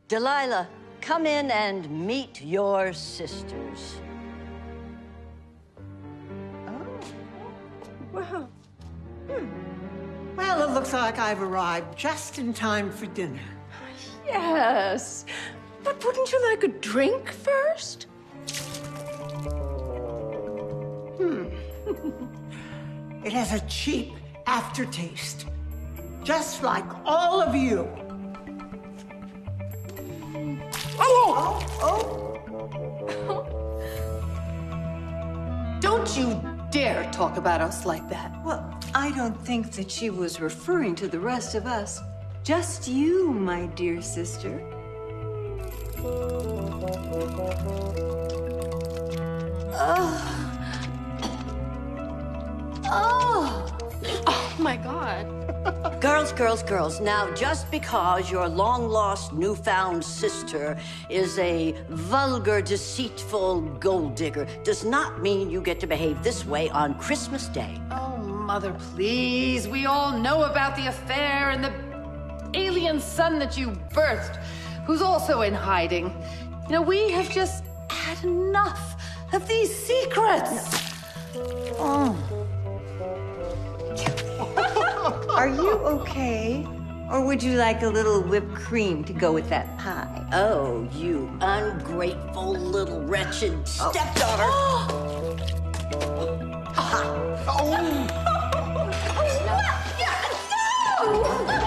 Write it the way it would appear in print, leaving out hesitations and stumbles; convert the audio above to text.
Delilah, come in and meet your sisters. Well, Well, it looks like I've arrived just in time for dinner. Yes, but wouldn't you like a drink first? It has a cheap aftertaste, just like all of you. Don't you dare talk about us like that. Well, I don't think that she was referring to the rest of us. Just you, my dear sister. Oh my God. Girls, now just because your long-lost newfound sister is a vulgar, deceitful gold digger does not mean you get to behave this way on Christmas Day. Oh, Mother, please. We all know about the affair and the alien son that you birthed, who's also in hiding. You know, we have just had enough of these secrets. Are you okay? Or would you like a little whipped cream to go with that pie? Oh, you ungrateful little wretched stepdaughter. No!